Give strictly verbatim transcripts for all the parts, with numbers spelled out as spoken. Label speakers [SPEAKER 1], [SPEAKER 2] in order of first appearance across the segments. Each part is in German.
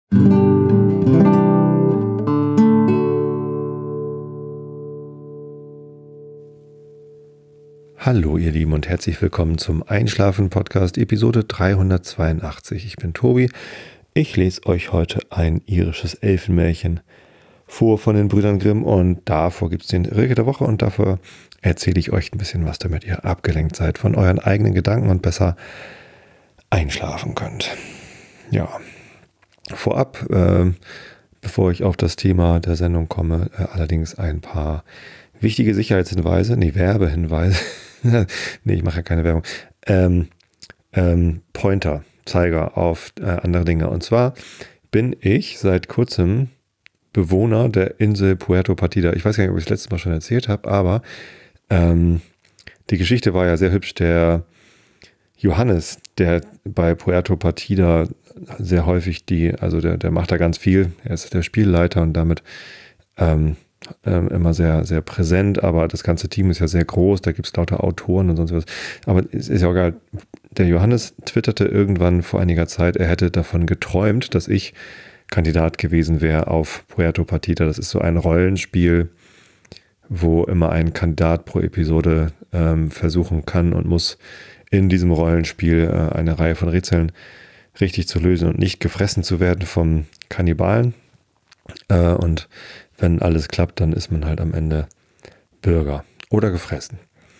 [SPEAKER 1] Hallo ihr Lieben und herzlich willkommen zum Einschlafen-Podcast Episode dreihundertzweiundachtzig. Ich bin Tobi. Ich lese euch heute ein irisches Elfenmärchen vor von den Brüdern Grimm und davor gibt es den Rilke der Woche und davor erzähle ich euch ein bisschen was, damit ihr abgelenkt seid von euren eigenen Gedanken und besser einschlafen könnt. Ja, vorab, äh, bevor ich auf das Thema der Sendung komme, äh, allerdings ein paar wichtige Sicherheitshinweise, nee, Werbehinweise. nee, ich mache ja keine Werbung. Ähm, ähm, Pointer, Zeiger auf äh, andere Dinge. Und zwar bin ich seit kurzem Bewohner der Insel Puerto Partida. Ich weiß gar nicht, ob ich es letztes Mal schon erzählt habe, aber ähm, die Geschichte war ja sehr hübsch. Der Johannes, der bei Puerto Partida sehr häufig die, also der, der macht da ganz viel. Er ist der Spielleiter und damit ähm, Ähm, immer sehr, sehr präsent, aber das ganze Team ist ja sehr groß, da gibt es lauter Autoren und sonst was. Aber es ist ja auch egal. Der Johannes twitterte irgendwann vor einiger Zeit, er hätte davon geträumt, dass ich Kandidat gewesen wäre auf Puerto Partida. Das ist so ein Rollenspiel, wo immer ein Kandidat pro Episode ähm, versuchen kann und muss in diesem Rollenspiel äh, eine Reihe von Rätseln richtig zu lösen und nicht gefressen zu werden vom Kannibalen. Äh, und wenn alles klappt, dann ist man halt am Ende Bürger oder gefressen.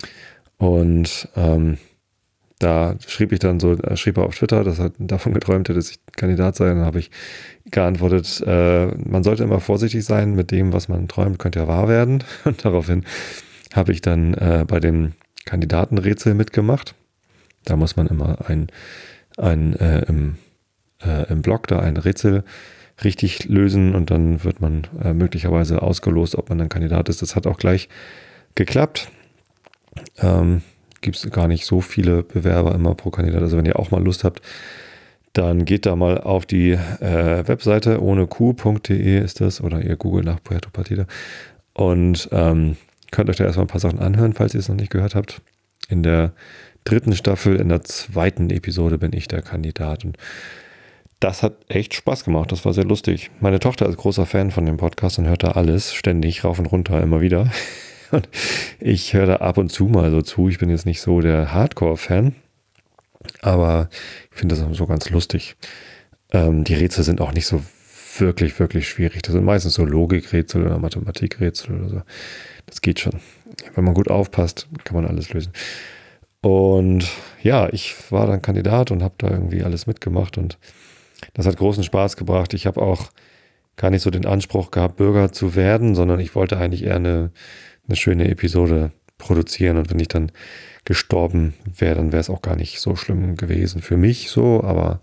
[SPEAKER 1] Und ähm, da schrieb ich dann so, schrieb er auf Twitter, dass er davon geträumt hätte, dass ich Kandidat sei. Dann habe ich geantwortet, äh, man sollte immer vorsichtig sein mit dem, was man träumt, könnte ja wahr werden. Und daraufhin habe ich dann äh, bei dem Kandidatenrätsel mitgemacht. Da muss man immer ein, ein äh, im, äh, im Blog da ein Rätsel richtig lösen und dann wird man äh, möglicherweise ausgelost, ob man dann Kandidat ist. Das hat auch gleich geklappt. Ähm, gibt es gar nicht so viele Bewerber immer pro Kandidat. Also wenn ihr auch mal Lust habt, dann geht da mal auf die äh, Webseite ohne q punkt de ist das oder ihr googelt nach Puerto Partida und ähm, könnt euch da erstmal ein paar Sachen anhören, falls ihr es noch nicht gehört habt. In der dritten Staffel, in der zweiten Episode bin ich der Kandidat und das hat echt Spaß gemacht, das war sehr lustig. Meine Tochter ist großer Fan von dem Podcast und hört da alles, ständig, rauf und runter, immer wieder. Und ich höre da ab und zu mal so zu, ich bin jetzt nicht so der Hardcore-Fan, aber ich finde das so ganz lustig. Ähm, die Rätsel sind auch nicht so wirklich, wirklich schwierig. Das sind meistens so Logikrätsel oder Mathematikrätsel oder so. Das geht schon. Wenn man gut aufpasst, kann man alles lösen. Und ja, ich war dann Kandidat und habe da irgendwie alles mitgemacht und das hat großen Spaß gebracht. Ich habe auch gar nicht so den Anspruch gehabt, Bürger zu werden, sondern ich wollte eigentlich eher eine, eine schöne Episode produzieren. Und wenn ich dann gestorben wäre, dann wäre es auch gar nicht so schlimm gewesen. Für mich so, aber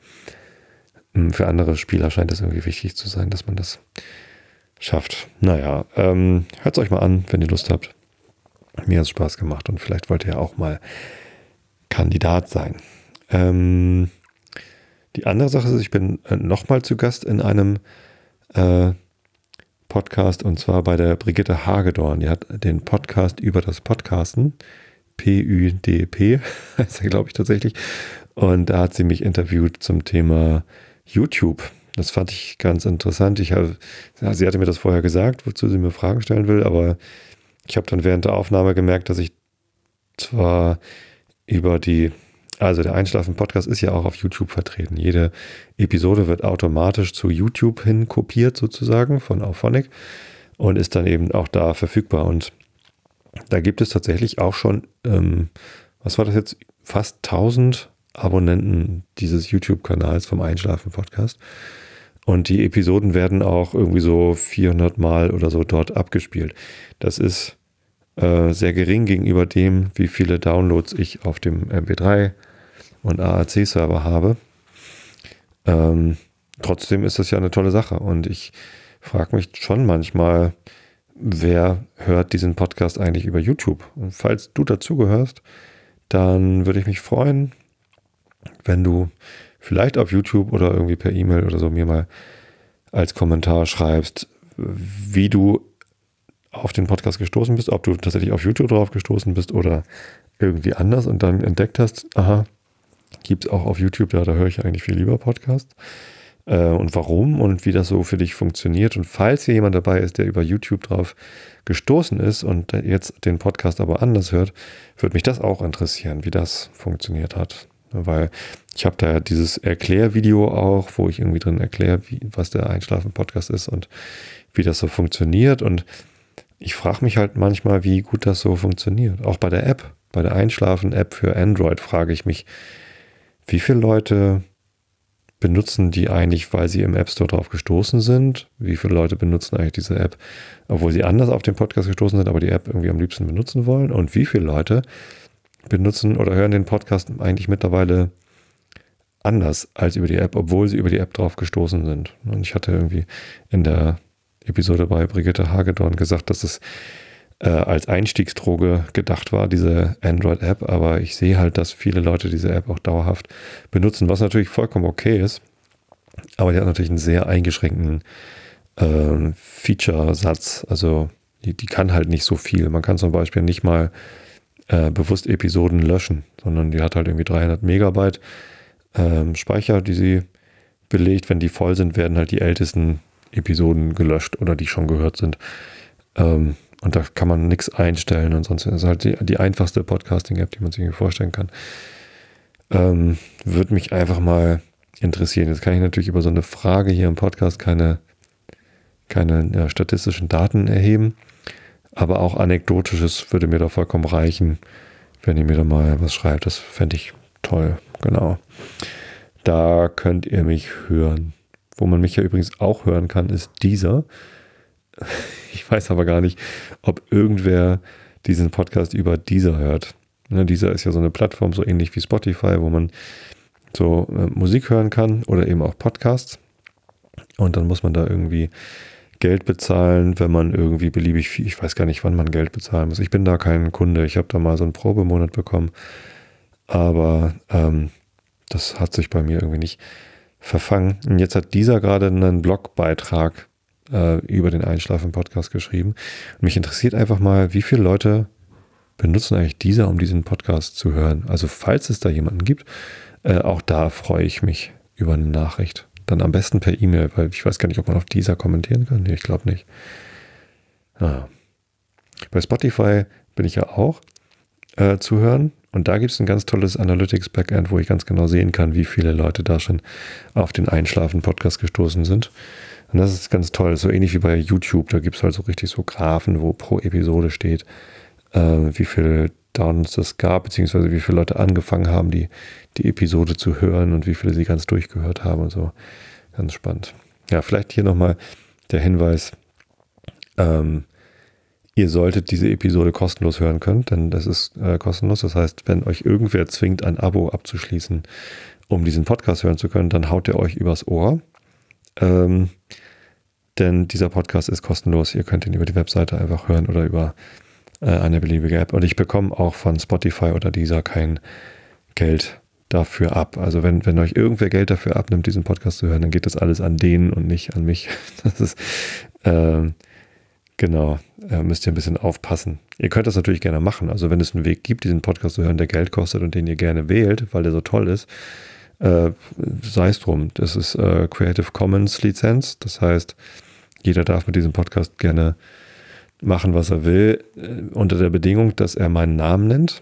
[SPEAKER 1] für andere Spieler scheint es irgendwie wichtig zu sein, dass man das schafft. Naja, ähm, hört es euch mal an, wenn ihr Lust habt. Mir hat es Spaß gemacht und vielleicht wollt ihr auch mal Kandidat sein. Ähm... Die andere Sache ist, ich bin nochmal zu Gast in einem äh, Podcast und zwar bei der Brigitte Hagedorn. Die hat den Podcast über das Podcasten, P Ü D P, heißt er, glaube ich, tatsächlich. Und da hat sie mich interviewt zum Thema YouTube. Das fand ich ganz interessant. Ich hab, ja, sie hatte mir das vorher gesagt, wozu sie mir Fragen stellen will, aber ich habe dann während der Aufnahme gemerkt, dass ich zwar über die Also der Einschlafen-Podcast ist ja auch auf YouTube vertreten. Jede Episode wird automatisch zu YouTube hin kopiert sozusagen von Auphonic und ist dann eben auch da verfügbar. Und da gibt es tatsächlich auch schon, ähm, was war das jetzt, fast tausend Abonnenten dieses YouTube-Kanals vom Einschlafen-Podcast. Und die Episoden werden auch irgendwie so vierhundert Mal oder so dort abgespielt. Das ist äh, sehr gering gegenüber dem, wie viele Downloads ich auf dem M P drei und A A C-Server habe. Ähm, trotzdem ist das ja eine tolle Sache und ich frage mich schon manchmal, wer hört diesen Podcast eigentlich über YouTube? Und falls du dazugehörst, dann würde ich mich freuen, wenn du vielleicht auf YouTube oder irgendwie per E-Mail oder so mir mal als Kommentar schreibst, wie du auf den Podcast gestoßen bist, ob du tatsächlich auf YouTube drauf gestoßen bist oder irgendwie anders und dann entdeckt hast, aha, gibt es auch auf YouTube, ja, da höre ich eigentlich viel lieber Podcast. äh, und warum und wie das so für dich funktioniert. Und falls hier jemand dabei ist, der über YouTube drauf gestoßen ist und jetzt den Podcast aber anders hört, würde mich das auch interessieren, wie das funktioniert hat. Weil ich habe da dieses Erklärvideo auch, wo ich irgendwie drin erkläre, wie, was der Einschlafen-Podcast ist und wie das so funktioniert. Und ich frage mich halt manchmal, wie gut das so funktioniert. Auch bei der App, bei der Einschlafen-App für Android frage ich mich, wie viele Leute benutzen die eigentlich, weil sie im App Store drauf gestoßen sind? Wie viele Leute benutzen eigentlich diese App, obwohl sie anders auf den Podcast gestoßen sind, aber die App irgendwie am liebsten benutzen wollen? Und wie viele Leute benutzen oder hören den Podcast eigentlich mittlerweile anders als über die App, obwohl sie über die App drauf gestoßen sind? Und ich hatte irgendwie in der Episode bei Brigitte Hagedorn gesagt, dass es äh, als Einstiegsdroge gedacht war, diese Android-App, aber ich sehe halt, dass viele Leute diese App auch dauerhaft benutzen, was natürlich vollkommen okay ist, aber die hat natürlich einen sehr eingeschränkten äh, Feature-Satz, also die, die kann halt nicht so viel. Man kann zum Beispiel nicht mal äh, bewusst Episoden löschen, sondern die hat halt irgendwie dreihundert Megabyte äh, Speicher, die sie belegt. Wenn die voll sind, werden halt die ältesten Episoden gelöscht oder die schon gehört sind. Ähm, und da kann man nichts einstellen und sonst ist es halt die, die einfachste Podcasting-App, die man sich vorstellen kann. Ähm, würde mich einfach mal interessieren. Jetzt kann ich natürlich über so eine Frage hier im Podcast keine, keine ja, statistischen Daten erheben, aber auch Anekdotisches würde mir da vollkommen reichen, wenn ihr mir da mal was schreibt. Das fände ich toll, genau. Da könnt ihr mich hören. Wo man mich ja übrigens auch hören kann, ist Deezer. Ich weiß aber gar nicht, ob irgendwer diesen Podcast über Deezer hört. Ne, Deezer ist ja so eine Plattform, so ähnlich wie Spotify, wo man so äh, Musik hören kann oder eben auch Podcasts. Und dann muss man da irgendwie Geld bezahlen, wenn man irgendwie beliebig viel, ich weiß gar nicht, wann man Geld bezahlen muss. Ich bin da kein Kunde. Ich habe da mal so einen Probemonat bekommen. Aber ähm, das hat sich bei mir irgendwie nicht verfangen. Und jetzt hat dieser gerade einen Blogbeitrag äh, über den Einschlafen-Podcast geschrieben. Und mich interessiert einfach mal, wie viele Leute benutzen eigentlich dieser, um diesen Podcast zu hören. Also falls es da jemanden gibt, äh, auch da freue ich mich über eine Nachricht. Dann am besten per E-Mail, weil ich weiß gar nicht, ob man auf dieser kommentieren kann. Nee, ich glaube nicht. Ah. Bei Spotify bin ich ja auch äh, zu hören. Und da gibt es ein ganz tolles Analytics-Backend, wo ich ganz genau sehen kann, wie viele Leute da schon auf den Einschlafen-Podcast gestoßen sind. Und das ist ganz toll, so ähnlich wie bei YouTube. Da gibt es halt so richtig so Graphen, wo pro Episode steht, äh, wie viele Downloads es gab, beziehungsweise wie viele Leute angefangen haben, die, die Episode zu hören und wie viele sie ganz durchgehört haben und so. Ganz spannend. Ja, vielleicht hier nochmal der Hinweis, ähm, ihr solltet diese Episode kostenlos hören können, denn das ist äh, kostenlos. Das heißt, wenn euch irgendwer zwingt, ein Abo abzuschließen, um diesen Podcast hören zu können, dann haut er euch übers Ohr. Ähm, denn dieser Podcast ist kostenlos. Ihr könnt ihn über die Webseite einfach hören oder über äh, eine beliebige App. Und ich bekomme auch von Spotify oder dieser kein Geld dafür ab. Also wenn, wenn euch irgendwer Geld dafür abnimmt, diesen Podcast zu hören, dann geht das alles an denen und nicht an mich. Das ist ähm, Genau, äh, müsst ihr ein bisschen aufpassen. Ihr könnt das natürlich gerne machen. Also wenn es einen Weg gibt, diesen Podcast zu hören, der Geld kostet und den ihr gerne wählt, weil der so toll ist, äh, sei es drum. Das ist äh, Creative Commons Lizenz. Das heißt, jeder darf mit diesem Podcast gerne machen, was er will, äh, unter der Bedingung, dass er meinen Namen nennt.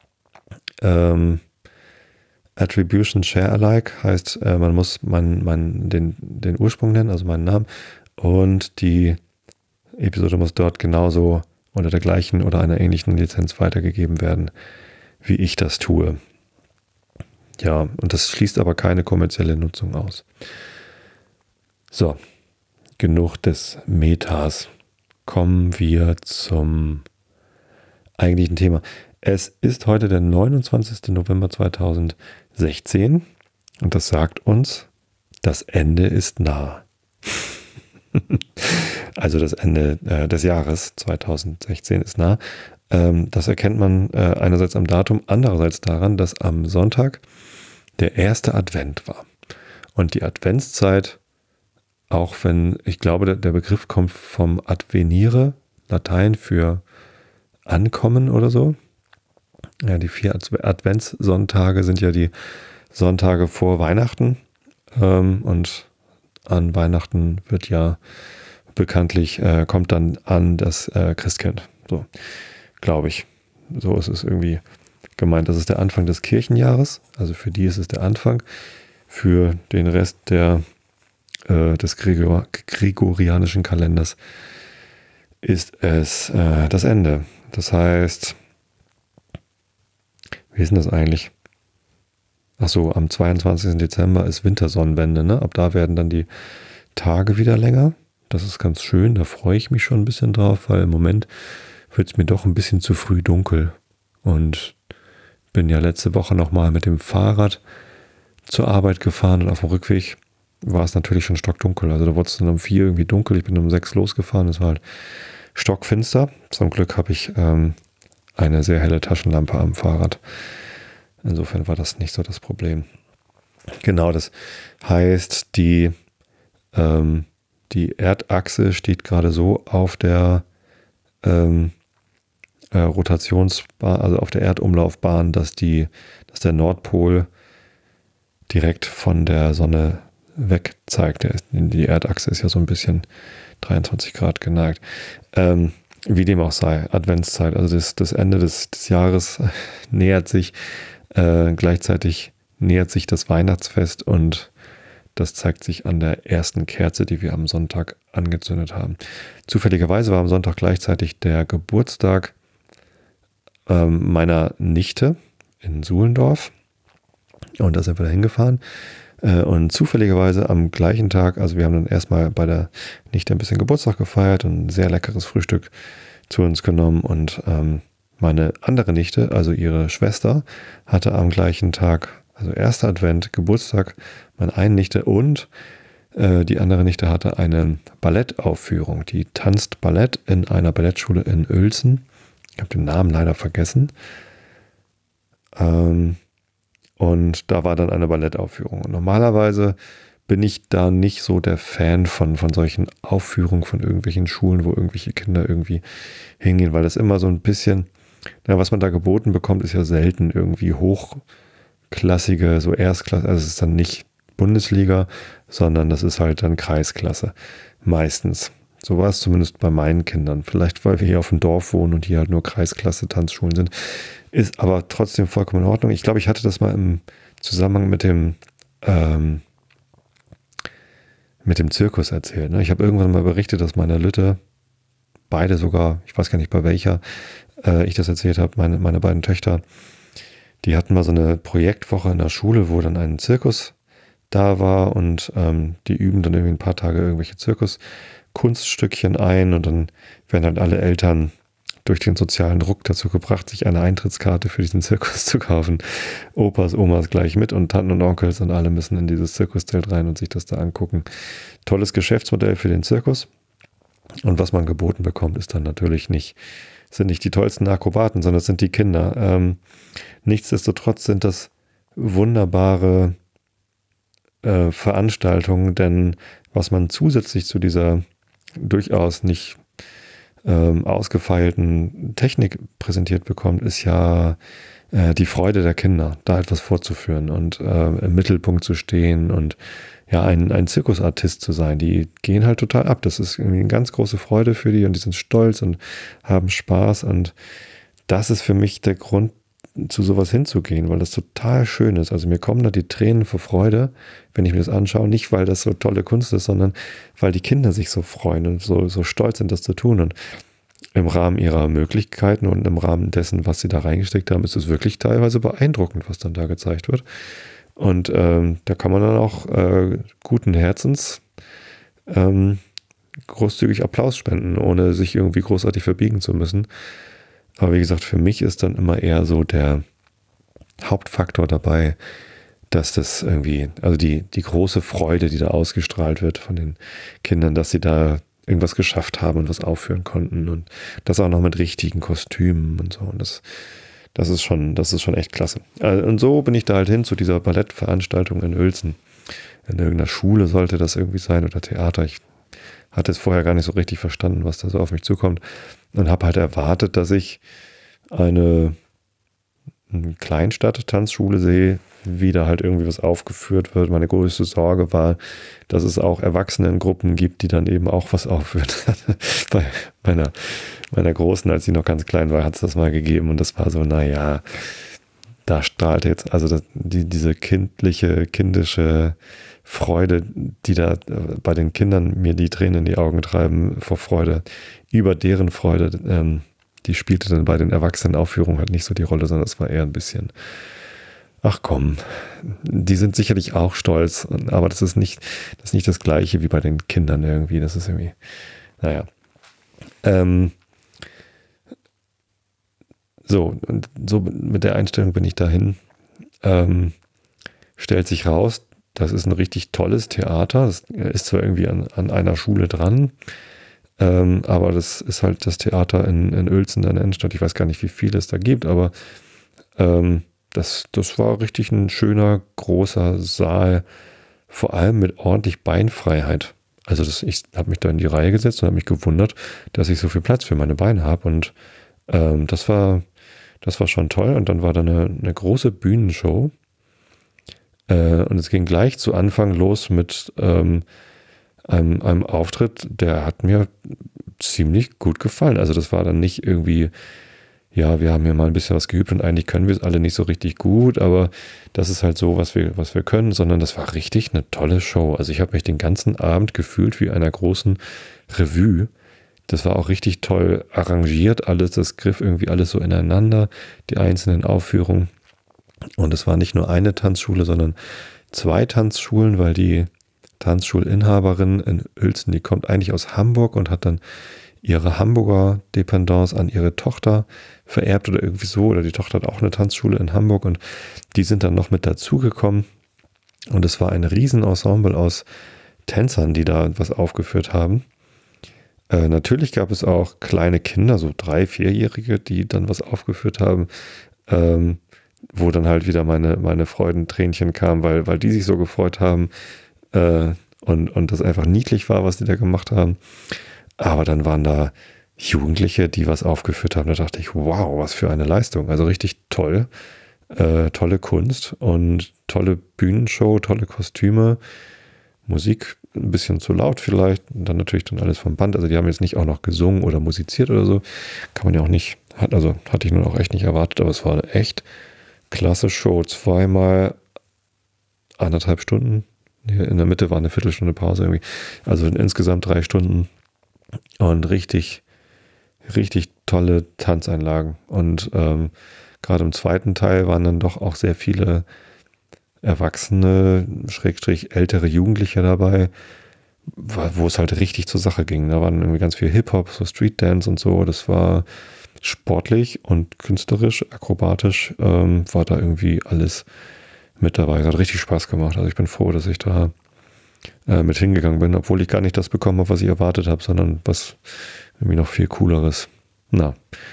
[SPEAKER 1] Ähm, Attribution Share Alike heißt, äh, man muss mein, mein, den, den Ursprung nennen, also meinen Namen, und die Episode muss dort genauso unter der gleichen oder einer ähnlichen Lizenz weitergegeben werden, wie ich das tue. Ja, und das schließt aber keine kommerzielle Nutzung aus. So, genug des Metas. Kommen wir zum eigentlichen Thema. Es ist heute der neunundzwanzigster November zweitausendsechzehn und das sagt uns, das Ende ist nah. Also das Ende äh, des Jahres zweitausendsechzehn ist nah. Ähm, das erkennt man äh, einerseits am Datum, andererseits daran, dass am Sonntag der erste Advent war. Und die Adventszeit, auch wenn, ich glaube, der, der Begriff kommt vom Advenire, Latein für Ankommen oder so. Ja, die vier Adventssonntage sind ja die Sonntage vor Weihnachten. Ähm, und an Weihnachten wird ja bekanntlich, äh, kommt dann an das äh, Christkind. So, glaube ich. So ist es irgendwie gemeint. Das ist der Anfang des Kirchenjahres. Also für die ist es der Anfang. Für den Rest der, äh, des Gregor- gregorianischen Kalenders ist es äh, das Ende. Das heißt, wie ist denn das eigentlich? Ach so, am zweiundzwanzigsten Dezember ist Wintersonnenwende, ne? Ab da werden dann die Tage wieder länger. Das ist ganz schön, da freue ich mich schon ein bisschen drauf, weil im Moment wird es mir doch ein bisschen zu früh dunkel. Und bin ja letzte Woche nochmal mit dem Fahrrad zur Arbeit gefahren und auf dem Rückweg war es natürlich schon stockdunkel. Also da wurde es dann um vier irgendwie dunkel, ich bin um sechs losgefahren, es war halt stockfinster. Zum Glück habe ich ähm, eine sehr helle Taschenlampe am Fahrrad. Insofern war das nicht so das Problem. Genau, das heißt, die, ähm, die Erdachse steht gerade so auf der ähm, äh, Rotationsbahn, also auf der Erdumlaufbahn, dass, die, dass der Nordpol direkt von der Sonne weg zeigt. Die Erdachse ist ja so ein bisschen dreiundzwanzig Grad geneigt. Ähm, wie dem auch sei, Adventszeit, also das, das Ende des, des Jahres nähert sich. Äh, gleichzeitig nähert sich das Weihnachtsfest und das zeigt sich an der ersten Kerze, die wir am Sonntag angezündet haben. Zufälligerweise war am Sonntag gleichzeitig der Geburtstag ähm, meiner Nichte in Suhlendorf und da sind wir da hingefahren. Äh, und zufälligerweise am gleichen Tag, also wir haben dann erstmal bei der Nichte ein bisschen Geburtstag gefeiert und ein sehr leckeres Frühstück zu uns genommen und ähm, meine andere Nichte, also ihre Schwester, hatte am gleichen Tag, also erster Advent, Geburtstag, meine eine Nichte und äh, die andere Nichte hatte eine Ballettaufführung. Die tanzt Ballett in einer Ballettschule in Uelzen. Ich habe den Namen leider vergessen. Ähm, und da war dann eine Ballettaufführung. Und normalerweise bin ich da nicht so der Fan von, von solchen Aufführungen von irgendwelchen Schulen, wo irgendwelche Kinder irgendwie hingehen, weil das immer so ein bisschen, ja, was man da geboten bekommt, ist ja selten irgendwie hochklassige, so Erstklasse, also es ist dann nicht Bundesliga, sondern das ist halt dann Kreisklasse, meistens. So war es zumindest bei meinen Kindern. Vielleicht, weil wir hier auf dem Dorf wohnen und hier halt nur Kreisklasse-Tanzschulen sind, ist aber trotzdem vollkommen in Ordnung. Ich glaube, ich hatte das mal im Zusammenhang mit dem ähm, mit dem Zirkus erzählt. Ne? Ich habe irgendwann mal berichtet, dass meine Lütte, beide sogar, ich weiß gar nicht bei welcher, äh, ich das erzählt habe, meine, meine beiden Töchter, die hatten mal so eine Projektwoche in der Schule, wo dann ein Zirkus da war und ähm, die üben dann irgendwie ein paar Tage irgendwelche Zirkus-Kunststückchen ein und dann werden halt alle Eltern durch den sozialen Druck dazu gebracht, sich eine Eintrittskarte für diesen Zirkus zu kaufen. Opas, Omas gleich mit und Tanten und Onkels und alle müssen in dieses Zirkuszelt rein und sich das da angucken. Tolles Geschäftsmodell für den Zirkus. Und was man geboten bekommt, ist dann natürlich nicht, sind nicht die tollsten Akrobaten, sondern es sind die Kinder. Ähm, nichtsdestotrotz sind das wunderbare äh, Veranstaltungen, denn was man zusätzlich zu dieser durchaus nicht ähm, ausgefeilten Technik präsentiert bekommt, ist ja äh, die Freude der Kinder, da etwas vorzuführen und äh, im Mittelpunkt zu stehen und ja, ein, ein Zirkusartist zu sein. Die gehen halt total ab. Das ist irgendwie eine ganz große Freude für die und die sind stolz und haben Spaß und das ist für mich der Grund, zu sowas hinzugehen, weil das total schön ist. Also mir kommen da die Tränen vor Freude, wenn ich mir das anschaue. Nicht, weil das so tolle Kunst ist, sondern weil die Kinder sich so freuen und so, so stolz sind, das zu tun. Und im Rahmen ihrer Möglichkeiten und im Rahmen dessen, was sie da reingesteckt haben, ist es wirklich teilweise beeindruckend, was dann da gezeigt wird. Und ähm, da kann man dann auch äh, guten Herzens ähm, großzügig Applaus spenden, ohne sich irgendwie großartig verbiegen zu müssen. Aber wie gesagt, für mich ist dann immer eher so der Hauptfaktor dabei, dass das irgendwie, also die, die große Freude, die da ausgestrahlt wird von den Kindern, dass sie da irgendwas geschafft haben und was aufführen konnten und das auch noch mit richtigen Kostümen und so. Und das, das ist schon, das ist schon echt klasse. Und so bin ich da halt hin zu dieser Ballettveranstaltung in Uelzen. In irgendeiner Schule sollte das irgendwie sein oder Theater. Ich hatte es vorher gar nicht so richtig verstanden, was da so auf mich zukommt und habe halt erwartet, dass ich eine Kleinstadt-Tanzschule sehe, wie da halt irgendwie was aufgeführt wird. Meine größte Sorge war, dass es auch Erwachsenengruppen gibt, die dann eben auch was aufführen. Bei meiner, meiner Großen, als sie noch ganz klein war, hat es das mal gegeben und das war so, naja, da strahlt jetzt, also das, die, diese kindliche, kindische Freude, die da bei den Kindern mir die Tränen in die Augen treiben vor Freude, über deren Freude, ähm, die spielte dann bei den Erwachsenenaufführungen halt nicht so die Rolle, sondern es war eher ein bisschen, ach komm, die sind sicherlich auch stolz, aber das ist nicht das, ist nicht das Gleiche wie bei den Kindern irgendwie, das ist irgendwie, naja. Ähm, so, und so mit der Einstellung bin ich dahin, ähm, stellt sich raus, das ist ein richtig tolles Theater, das ist zwar irgendwie an, an einer Schule dran, ähm, aber das ist halt das Theater in, in Uelzen in der Innenstadt, ich weiß gar nicht, wie viel es da gibt, aber ähm, Das, das war richtig ein schöner, großer Saal, vor allem mit ordentlich Beinfreiheit. Also das, ich habe mich da in die Reihe gesetzt und habe mich gewundert, dass ich so viel Platz für meine Beine habe. Und ähm, das war, das war schon toll. Und dann war da eine, eine große Bühnenshow. Äh, und es ging gleich zu Anfang los mit ähm, einem, einem Auftritt, der hat mir ziemlich gut gefallen. Also das war dann nicht irgendwie, ja, wir haben hier mal ein bisschen was geübt und eigentlich können wir es alle nicht so richtig gut, aber das ist halt so, was wir, was wir können, sondern das war richtig eine tolle Show. Also ich habe mich den ganzen Abend gefühlt wie einer großen Revue. Das war auch richtig toll arrangiert, alles, das griff irgendwie alles so ineinander, die einzelnen Aufführungen. Und es war nicht nur eine Tanzschule, sondern zwei Tanzschulen, weil die Tanzschulinhaberin in Uelzen, die kommt eigentlich aus Hamburg und hat dann ihre Hamburger Dependance an ihre Tochter vererbt oder irgendwie so, oder die Tochter hat auch eine Tanzschule in Hamburg und die sind dann noch mit dazugekommen und es war ein Riesenensemble aus Tänzern, die da was aufgeführt haben. Äh, natürlich gab es auch kleine Kinder, so drei-, vierjährige, die dann was aufgeführt haben, ähm, wo dann halt wieder meine, meine Freudentränchen kamen, weil, weil die sich so gefreut haben äh, und, und das einfach niedlich war, was die da gemacht haben. Aber dann waren da Jugendliche, die was aufgeführt haben. Da dachte ich, wow, was für eine Leistung. Also richtig toll. Äh, tolle Kunst und tolle Bühnenshow, tolle Kostüme. Musik ein bisschen zu laut vielleicht. Und dann natürlich dann alles vom Band. Also die haben jetzt nicht auch noch gesungen oder musiziert oder so. Kann man ja auch nicht. Hat, also hatte ich nun auch echt nicht erwartet. Aber es war eine echt klasse Show. Zweimal anderthalb Stunden. In der Mitte war eine Viertelstunde Pause irgendwie. Also insgesamt drei Stunden. Und richtig, richtig tolle Tanzeinlagen. Und ähm, gerade im zweiten Teil waren dann doch auch sehr viele erwachsene, schrägstrich ältere Jugendliche dabei, wo es halt richtig zur Sache ging. Da waren irgendwie ganz viel Hip-Hop, so Street-Dance und so. Das war sportlich und künstlerisch, akrobatisch, ähm, war da irgendwie alles mit dabei. Es hat richtig Spaß gemacht. Also ich bin froh, dass ich da mit hingegangen bin, obwohl ich gar nicht das bekommen habe, was ich erwartet habe, sondern was irgendwie noch viel Cooleres. Na.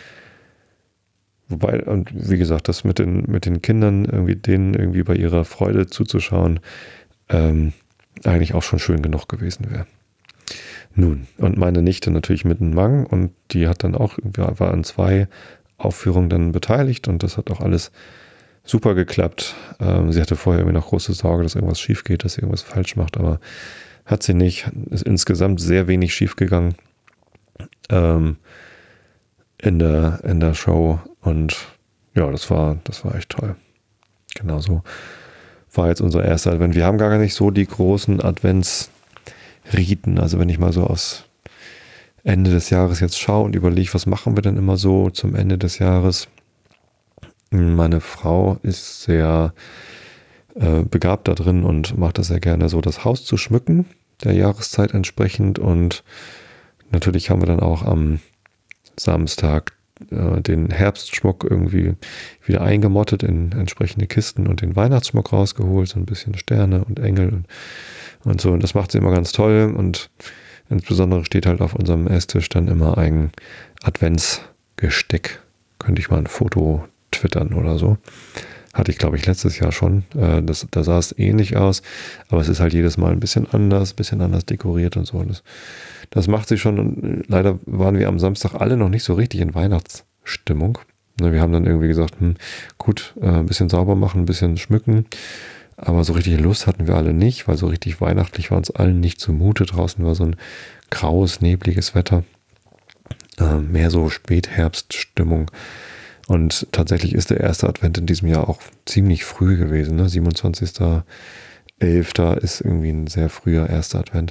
[SPEAKER 1] Wobei, und wie gesagt, das mit den, mit den Kindern, irgendwie denen irgendwie bei ihrer Freude zuzuschauen, ähm, eigentlich auch schon schön genug gewesen wäre. Nun, und meine Nichte natürlich mit einem Mang und die hat dann auch, war an zwei Aufführungen dann beteiligt und das hat auch alles super geklappt. Ähm, sie hatte vorher irgendwie noch große Sorge, dass irgendwas schief geht, dass sie irgendwas falsch macht, aber hat sie nicht. Ist insgesamt sehr wenig schief gegangen ähm, in der, in der Show und ja, das war, das war echt toll. Genauso war jetzt unser erster Advent. Wir haben gar nicht so die großen Adventsriten. Also wenn ich mal so aus Ende des Jahres jetzt schaue und überlege, was machen wir denn immer so zum Ende des Jahres? Meine Frau ist sehr äh, begabt da drin und macht das sehr gerne so, das Haus zu schmücken, der Jahreszeit entsprechend. Und natürlich haben wir dann auch am Samstag äh, den Herbstschmuck irgendwie wieder eingemottet in entsprechende Kisten und den Weihnachtsschmuck rausgeholt, so ein bisschen Sterne und Engel und, und so. Und das macht sie immer ganz toll. Und insbesondere steht halt auf unserem Esstisch dann immer ein Adventsgesteck. Könnte ich mal ein Foto twittern oder so. Hatte ich, glaube ich, letztes Jahr schon. Äh, das, da sah es ähnlich aus, aber es ist halt jedes Mal ein bisschen anders, ein bisschen anders dekoriert und so. Das, das macht sie schon. Und leider waren wir am Samstag alle noch nicht so richtig in Weihnachtsstimmung. Ne, wir haben dann irgendwie gesagt, hm, gut, äh, ein bisschen sauber machen, ein bisschen schmücken. Aber so richtig Lust hatten wir alle nicht, weil so richtig weihnachtlich war uns allen nicht zumute. Draußen war so ein graues, nebliges Wetter. Äh, mehr so Spätherbststimmung. Und tatsächlich ist der erste Advent in diesem Jahr auch ziemlich früh gewesen. Ne? siebenundzwanzigster elfter ist irgendwie ein sehr früher erster Advent.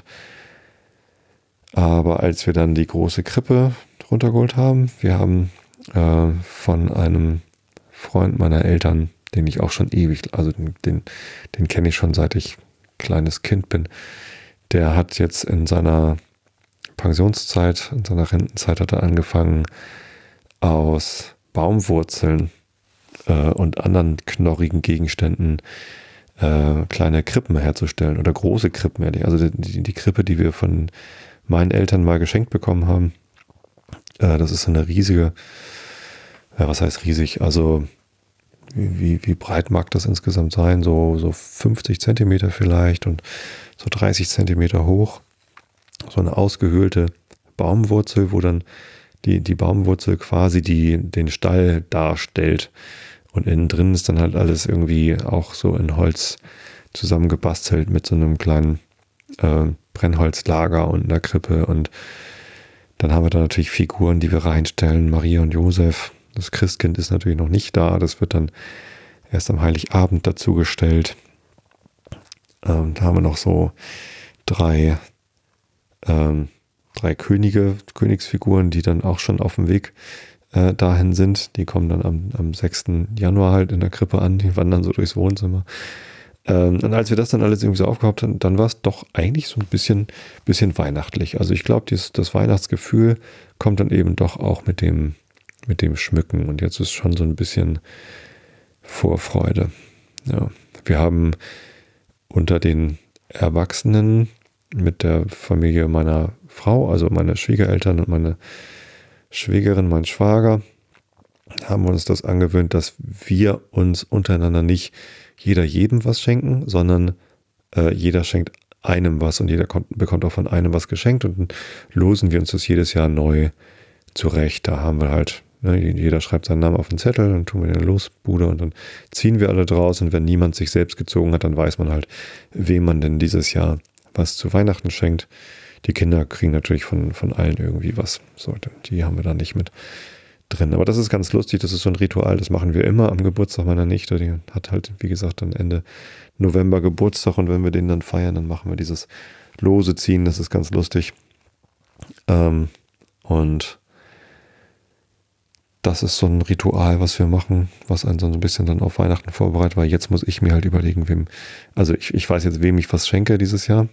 [SPEAKER 1] Aber als wir dann die große Krippe runtergeholt haben, wir haben äh, von einem Freund meiner Eltern, den ich auch schon ewig, also den, den, den kenne ich schon seit ich kleines Kind bin, der hat jetzt in seiner Pensionszeit, in seiner Rentenzeit hat er angefangen, aus Baumwurzeln äh, und anderen knorrigen Gegenständen äh, kleine Krippen herzustellen oder große Krippen. Also die, die Krippe, die wir von meinen Eltern mal geschenkt bekommen haben, äh, das ist so eine riesige, ja, was heißt riesig, also wie, wie breit mag das insgesamt sein? So, so fünfzig Zentimeter vielleicht und so dreißig Zentimeter hoch. So eine ausgehöhlte Baumwurzel, wo dann die, die Baumwurzel quasi die, den Stall darstellt. Und innen drin ist dann halt alles irgendwie auch so in Holz zusammengebastelt mit so einem kleinen äh, Brennholzlager und einer Krippe. Und dann haben wir da natürlich Figuren, die wir reinstellen. Maria und Josef. Das Christkind ist natürlich noch nicht da. Das wird dann erst am Heiligabend dazugestellt. Ähm, da haben wir noch so drei, ähm, drei Könige, Königsfiguren, die dann auch schon auf dem Weg äh, dahin sind. Die kommen dann am, am sechsten Januar halt in der Krippe an. Die wandern so durchs Wohnzimmer. Ähm, und als wir das dann alles irgendwie so aufgehabt haben, dann war es doch eigentlich so ein bisschen, bisschen weihnachtlich. Also ich glaube, das Weihnachtsgefühl kommt dann eben doch auch mit dem mit dem Schmücken. Und jetzt ist schon so ein bisschen Vorfreude. Ja. Wir haben unter den Erwachsenen mit der Familie meiner Frau, also meine Schwiegereltern und meine Schwägerin, mein Schwager, haben wir uns das angewöhnt, dass wir uns untereinander nicht jeder jedem was schenken, sondern äh, jeder schenkt einem was und jeder kommt, bekommt auch von einem was geschenkt und dann losen wir uns das jedes Jahr neu zurecht. Da haben wir halt jeder schreibt seinen Namen auf den Zettel, dann tun wir den Losbude und dann ziehen wir alle draus. Und wenn niemand sich selbst gezogen hat, dann weiß man halt, wem man denn dieses Jahr was zu Weihnachten schenkt. Die Kinder kriegen natürlich von, von allen irgendwie was. So, die haben wir da nicht mit drin. Aber das ist ganz lustig, das ist so ein Ritual, das machen wir immer am Geburtstag meiner Nichte. Die hat halt, wie gesagt, dann Ende November Geburtstag und wenn wir den dann feiern, dann machen wir dieses Lose ziehen. Das ist ganz lustig. Ähm, und das ist so ein Ritual, was wir machen, was einen so ein bisschen dann auf Weihnachten vorbereitet, weil jetzt muss ich mir halt überlegen, wem, also ich, ich weiß jetzt, wem ich was schenke dieses Jahr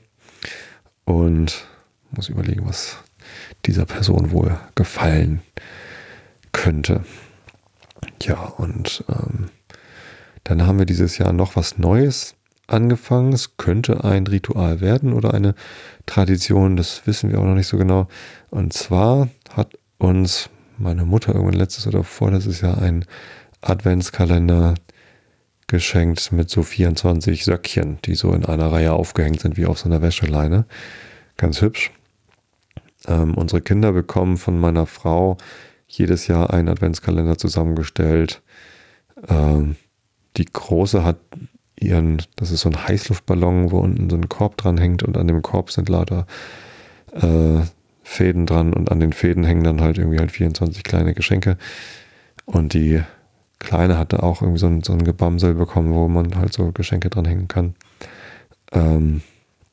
[SPEAKER 1] und muss überlegen, was dieser Person wohl gefallen könnte. Ja, und ähm, dann haben wir dieses Jahr noch was Neues angefangen. Es könnte ein Ritual werden oder eine Tradition, das wissen wir auch noch nicht so genau. Und zwar hat uns meine Mutter irgendwann letztes oder vorletztes Jahr einen Adventskalender geschenkt mit so vierundzwanzig Söckchen, die so in einer Reihe aufgehängt sind wie auf so einer Wäscheleine. Ganz hübsch. Ähm, unsere Kinder bekommen von meiner Frau jedes Jahr einen Adventskalender zusammengestellt. Ähm, die Große hat ihren, das ist so ein Heißluftballon, wo unten so ein Korb dran hängt und an dem Korb sind lauter äh, Fäden dran und an den Fäden hängen dann halt irgendwie halt vierundzwanzig kleine Geschenke und die Kleine hatte auch irgendwie so ein, so ein Gebamsel bekommen, wo man halt so Geschenke dran hängen kann ähm,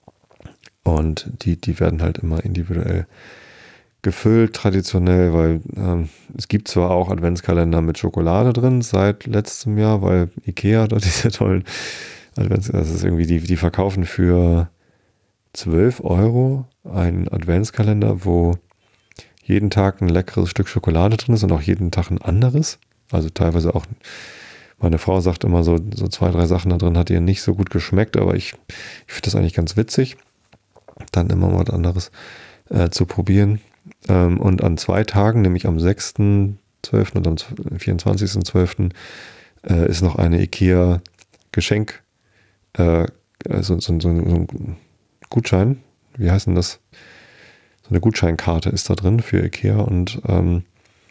[SPEAKER 1] und die, die werden halt immer individuell gefüllt, traditionell, weil ähm, es gibt zwar auch Adventskalender mit Schokolade drin seit letztem Jahr, weil Ikea da diese tollen Advents, das ist irgendwie, die, die verkaufen für zwölf Euro einen Adventskalender, wo jeden Tag ein leckeres Stück Schokolade drin ist und auch jeden Tag ein anderes. Also teilweise auch, meine Frau sagt immer so, so zwei, drei Sachen da drin hat ihr nicht so gut geschmeckt, aber ich, ich finde das eigentlich ganz witzig, dann immer mal was anderes äh, zu probieren. Ähm, und an zwei Tagen, nämlich am sechsten zwölften und am vierundzwanzigsten zwölften äh, ist noch eine Ikea Geschenk, äh, so, so, so, so ein Gutschein, wie heißt denn das? So eine Gutscheinkarte ist da drin für Ikea und ähm,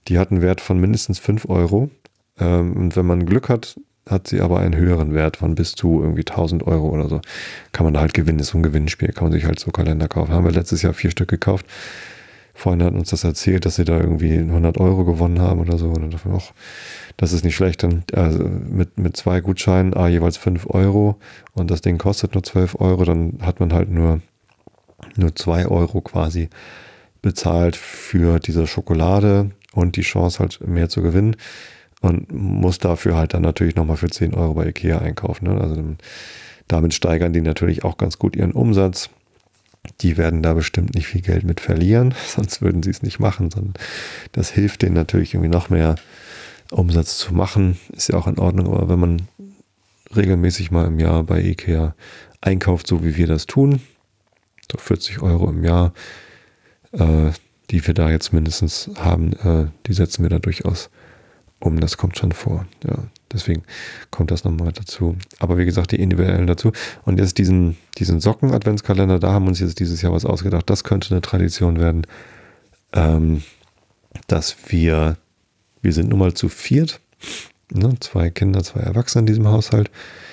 [SPEAKER 1] Die hat einen Wert von mindestens fünf Euro. Ähm, und wenn man Glück hat, hat sie aber einen höheren Wert von bis zu irgendwie tausend Euro oder so. Kann man da halt gewinnen. Ist so ein Gewinnspiel. Kann man sich halt so Kalender kaufen. Haben wir letztes Jahr vier Stück gekauft. Freunde hatten uns das erzählt, dass sie da irgendwie hundert Euro gewonnen haben oder so. Und dann dachten wir, ach, das ist nicht schlecht. Dann also mit, mit zwei Gutscheinen, ah, jeweils fünf Euro und das Ding kostet nur zwölf Euro, dann hat man halt nur, nur zwei Euro quasi bezahlt für diese Schokolade und die Chance halt mehr zu gewinnen und muss dafür halt dann natürlich nochmal für zehn Euro bei Ikea einkaufen. Ne? Also dann, damit steigern die natürlich auch ganz gut ihren Umsatz. Die werden da bestimmt nicht viel Geld mit verlieren, sonst würden sie es nicht machen, sondern das hilft denen natürlich irgendwie noch mehr Umsatz zu machen. Ist ja auch in Ordnung, aber wenn man regelmäßig mal im Jahr bei Ikea einkauft, so wie wir das tun, so vierzig Euro im Jahr, äh, die wir da jetzt mindestens haben, äh, die setzen wir da durchaus um. Das kommt schon vor. Ja, deswegen kommt das nochmal dazu. Aber wie gesagt, die individuellen dazu. Und jetzt diesen, diesen Socken-Adventskalender, da haben wir uns jetzt dieses Jahr was ausgedacht. Das könnte eine Tradition werden, ähm, dass wir, wir sind nun mal zu viert, ne? Zwei Kinder, zwei Erwachsene in diesem Haushalt.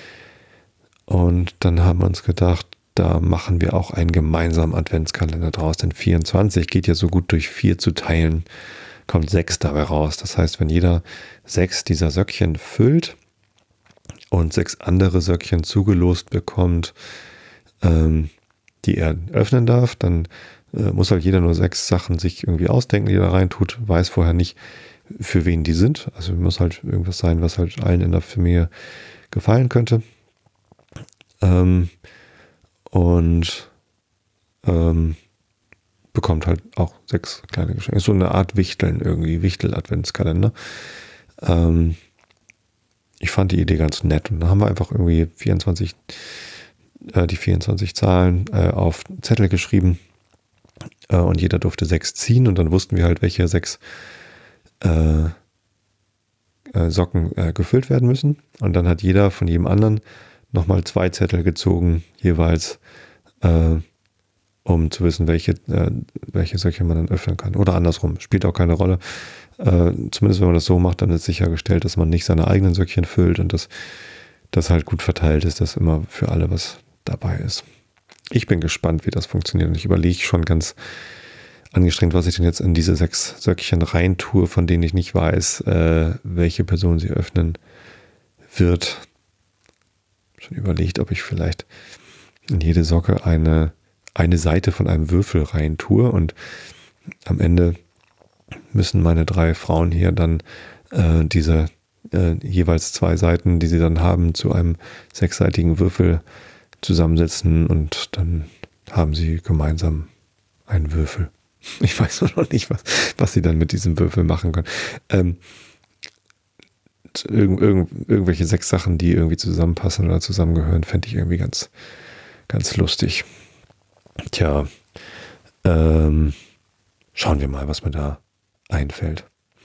[SPEAKER 1] Und dann haben wir uns gedacht, da machen wir auch einen gemeinsamen Adventskalender draus. Denn vierundzwanzig geht ja so gut durch vier zu teilen. Kommt sechs dabei raus. Das heißt, wenn jeder sechs dieser Söckchen füllt und sechs andere Söckchen zugelost bekommt, ähm, die er öffnen darf, dann äh, muss halt jeder nur sechs Sachen sich irgendwie ausdenken, die er da reintut, weiß vorher nicht, für wen die sind. Also muss halt irgendwas sein, was halt allen in der Familie gefallen könnte. Ähm, und ähm, bekommt halt auch sechs kleine Geschenke. Ist so eine Art Wichteln irgendwie, Wichtel-Adventskalender. Ähm, ich fand die Idee ganz nett. Und dann haben wir einfach irgendwie vierundzwanzig, äh, die vierundzwanzig Zahlen äh, auf Zettel geschrieben. Äh, und jeder durfte sechs ziehen. Und dann wussten wir halt, welche sechs äh, äh, Socken äh, gefüllt werden müssen. Und dann hat jeder von jedem anderen nochmal zwei Zettel gezogen, jeweils äh, um zu wissen, welche, äh, welche Söckchen man dann öffnen kann. Oder andersrum, spielt auch keine Rolle. Äh, zumindest wenn man das so macht, dann ist sichergestellt, dass man nicht seine eigenen Söckchen füllt und dass das halt gut verteilt ist, dass immer für alle was dabei ist. Ich bin gespannt, wie das funktioniert und ich überlege schon ganz angestrengt, was ich denn jetzt in diese sechs Söckchen reintue, von denen ich nicht weiß, äh, welche Person sie öffnen wird. Schon überlegt, ob ich vielleicht in jede Socke eine eine Seite von einem Würfel rein tue und am Ende müssen meine drei Frauen hier dann äh, diese äh, jeweils zwei Seiten, die sie dann haben, zu einem sechsseitigen Würfel zusammensetzen und dann haben sie gemeinsam einen Würfel. Ich weiß noch nicht, was, was sie dann mit diesem Würfel machen können. Ähm, irgend, irgend, irgendwelche sechs Sachen, die irgendwie zusammenpassen oder zusammengehören, fände ich irgendwie ganz, ganz lustig. Tja, ähm, schauen wir mal, was mir da einfällt.